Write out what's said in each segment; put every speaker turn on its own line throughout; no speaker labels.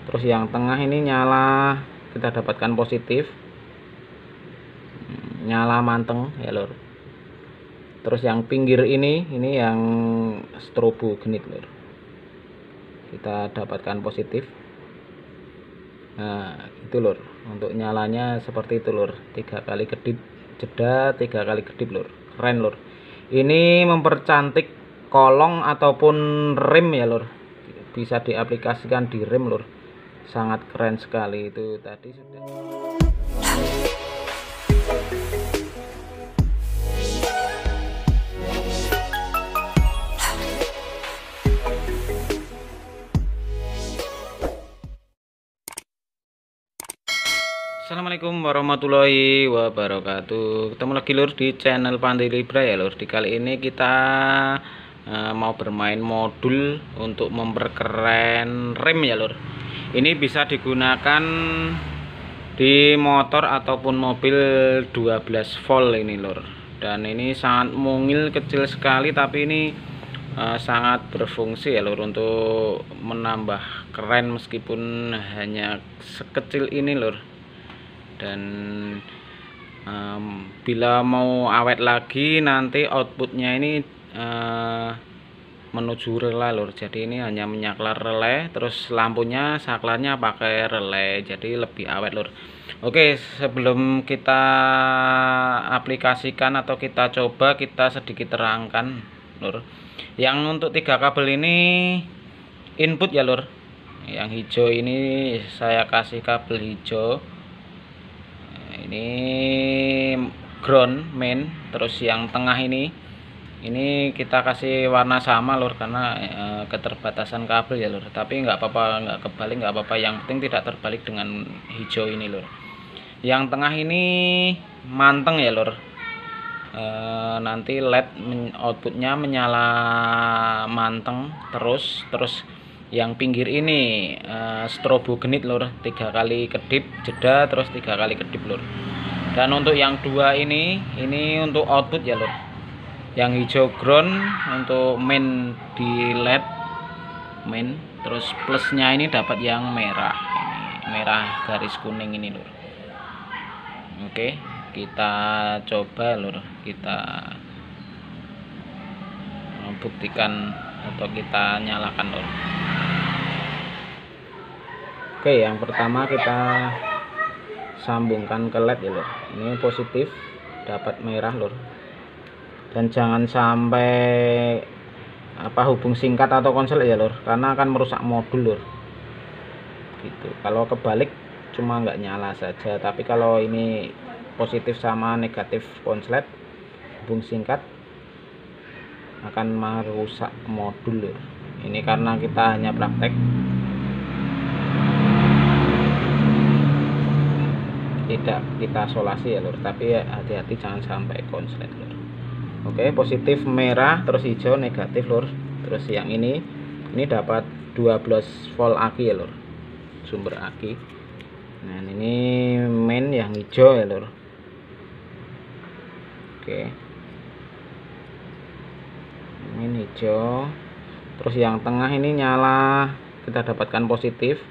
Terus yang tengah ini nyala, kita dapatkan positif, nyala manteng ya lur. Terus yang pinggir ini yang strobo genit lur, kita dapatkan positif. Nah itu lur, untuk nyalanya seperti itu lur, 3 kali kedip jeda, 3 kali kedip lur, keren lur. Ini mempercantik kolong ataupun rem ya lur, bisa diaplikasikan di rem lur, sangat keren sekali. Itu tadi sudah. Assalamualaikum warahmatullahi wabarakatuh. Ketemu lagi lur di channel Pandai Libra ya lur. Di kali ini kita mau bermain modul untuk memperkeren rem ya lur. Ini bisa digunakan di motor ataupun mobil 12 volt ini lur. Dan ini sangat mungil, kecil sekali, tapi ini sangat berfungsi ya lur untuk menambah keren meskipun hanya sekecil ini lur. Dan bila mau awet lagi nanti outputnya ini menuju relay lur. Jadi ini hanya menyaklar relay, terus lampunya saklarnya pakai relay, jadi lebih awet lur. Oke, sebelum kita aplikasikan atau kita coba, kita sedikit terangkan lur. Yang untuk 3 kabel ini input ya lur. Yang hijau ini saya kasih kabel hijau, ini ground main. Terus yang tengah ini kita kasih warna sama lur, karena keterbatasan kabel ya lur. Tapi nggak apa-apa, nggak kebalik nggak apa-apa, yang penting tidak terbalik dengan hijau ini lur. Yang tengah ini manteng ya lur, nanti LED outputnya menyala manteng terus. Yang pinggir ini strobo genit lur, 3 kali kedip jeda, terus 3 kali kedip lur. Dan untuk yang dua ini untuk output ya lur. Yang hijau ground untuk main di LED main, terus plusnya ini dapat yang merah, ini merah garis kuning ini lur. Oke, kita coba lur, kita buktikan atau kita nyalakan lur. Oke, yang pertama kita sambungkan ke LED ya lur. Ini positif, dapat merah lur. Dan jangan sampai hubung singkat atau konslet ya lur, karena akan merusak modul lur. Gitu. Kalau kebalik cuma nggak nyala saja, tapi kalau ini positif sama negatif konslet hubung singkat akan merusak modul lur. Ini karena kita hanya praktek, tidak kita solasi ya lur, tapi hati-hati jangan sampai konslet lur. Oke, positif merah, terus hijau negatif lur. Terus yang ini dapat 12 volt aki ya lur, sumber aki. Nah ini main yang hijau ya lur. Oke, main hijau. Terus yang tengah ini nyala, kita dapatkan positif,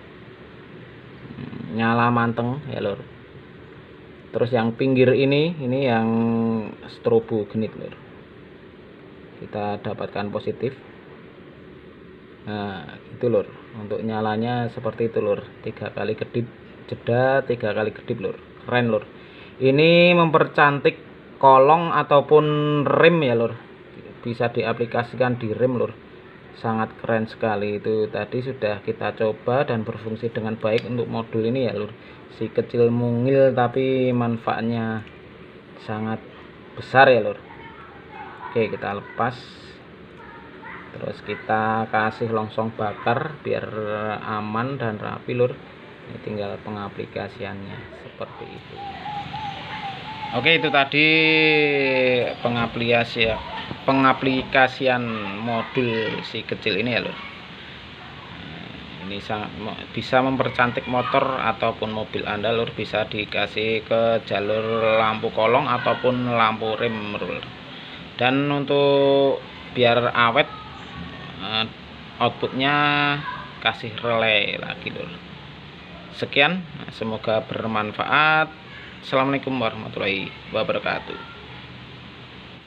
nyala manteng ya lur. Terus yang pinggir ini yang strobo genit lur, kita dapatkan positif. Nah itu lur, untuk nyalanya seperti itu lur, 3 kali kedip jeda, 3 kali kedip lur, keren lur. Ini mempercantik kolong ataupun rem ya lur, bisa diaplikasikan di rem lur, sangat keren sekali. Itu tadi sudah kita coba dan berfungsi dengan baik untuk modul ini ya lur. Si kecil mungil tapi manfaatnya sangat besar ya lur. Oke, kita lepas, terus kita kasih longsong bakar biar aman dan rapi lur. Ini tinggal pengaplikasiannya seperti itu. Oke, itu tadi pengaplikasian modul si kecil ini ya lur. Ini sangat bisa mempercantik motor ataupun mobil Anda lur, bisa dikasih ke jalur lampu kolong ataupun lampu rem lur. Dan untuk biar awet outputnya kasih relay lagi lur. Sekian, semoga bermanfaat. Assalamualaikum warahmatullahi wabarakatuh.